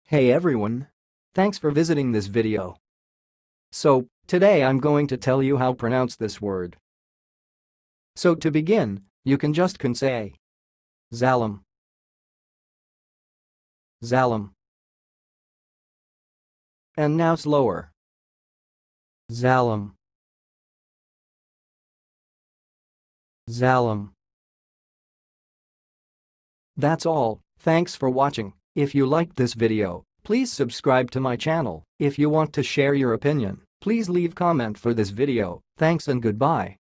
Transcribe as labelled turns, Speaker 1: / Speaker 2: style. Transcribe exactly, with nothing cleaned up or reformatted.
Speaker 1: Hey everyone! Thanks for visiting this video. So, today I'm going to tell you how to pronounce this word. So to begin, you can just can say Zalom, Zalom. And now slower. Zalom, Zalom. That's all, thanks for watching. If you liked this video, please subscribe to my channel. If you want to share your opinion, please leave comment for this video. Thanks and goodbye.